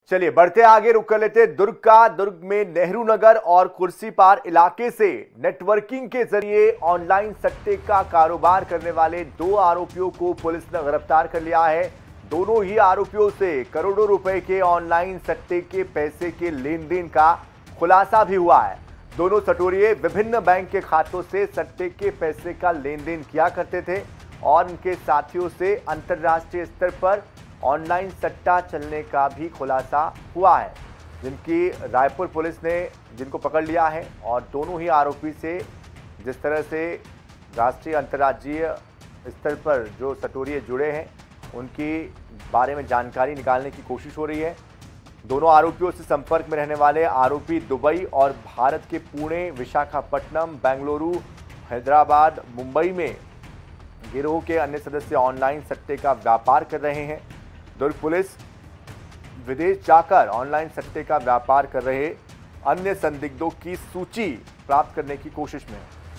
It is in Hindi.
चलिए बढ़ते आगे, रुक कर लेते दुर्ग में नेहरू नगर और कुर्सीपार इलाके से नेटवर्किंग के जरिए ऑनलाइन सट्टे का कारोबार करने वाले दो आरोपियों को पुलिस ने गिरफ्तार कर लिया है। दोनों ही आरोपियों से करोड़ों रुपए के ऑनलाइन सट्टे के पैसे के लेन देन का खुलासा भी हुआ है। दोनों सटोरिये विभिन्न बैंक के खातों से सट्टे के पैसे का लेन देन किया करते थे और उनके साथियों से अंतर्राष्ट्रीय स्तर पर ऑनलाइन सट्टा चलने का भी खुलासा हुआ है, जिनकी रायपुर पुलिस ने जिनको पकड़ लिया है। और दोनों ही आरोपी से जिस तरह से राष्ट्रीय अंतर्राज्यीय स्तर पर जो सटोरिये जुड़े हैं उनकी बारे में जानकारी निकालने की कोशिश हो रही है। दोनों आरोपियों से संपर्क में रहने वाले आरोपी दुबई और भारत के पुणे, विशाखापट्टनम, बेंगलुरु, हैदराबाद, मुंबई में गिरोह के अन्य सदस्य ऑनलाइन सट्टे का व्यापार कर रहे हैं। दुर्ग पुलिस विदेश जाकर ऑनलाइन सट्टे का व्यापार कर रहे अन्य संदिग्धों की सूची प्राप्त करने की कोशिश में है।